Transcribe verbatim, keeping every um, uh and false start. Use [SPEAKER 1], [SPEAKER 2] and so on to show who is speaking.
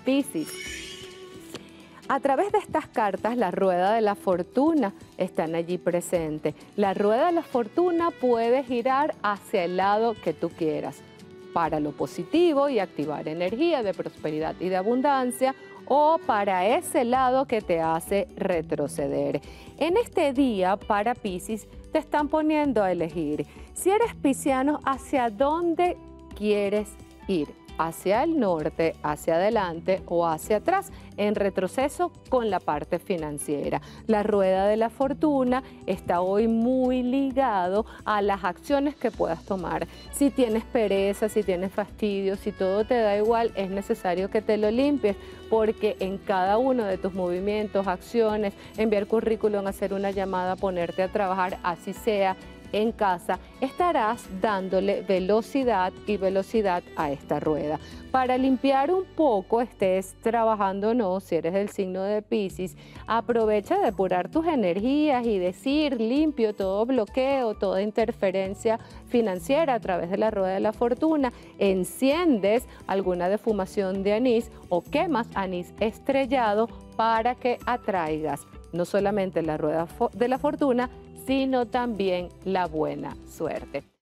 [SPEAKER 1] Piscis. A través de estas cartas, la rueda de la fortuna están allí presente. La rueda de la fortuna puede girar hacia el lado que tú quieras, para lo positivo y activar energía de prosperidad y de abundancia, o para ese lado que te hace retroceder. En este día, para Piscis, te están poniendo a elegir. Si eres pisciano, ¿hacia dónde quieres ir? ¿Hacia el norte, hacia adelante o hacia atrás? En retroceso con la parte financiera. La rueda de la fortuna está hoy muy ligado a las acciones que puedas tomar. Si tienes pereza, si tienes fastidio, si todo te da igual, es necesario que te lo limpies, porque en cada uno de tus movimientos, acciones, enviar currículum, hacer una llamada, ponerte a trabajar, así sea en casa, estarás dándole velocidad y velocidad a esta rueda. Para limpiar un poco, estés trabajando o no, si eres del signo de Piscis, aprovecha de depurar tus energías y decir limpio todo bloqueo, toda interferencia financiera a través de la rueda de la fortuna. Enciendes alguna defumación de anís o quemas anís estrellado para que atraigas no solamente la rueda de la fortuna, sino también la buena suerte.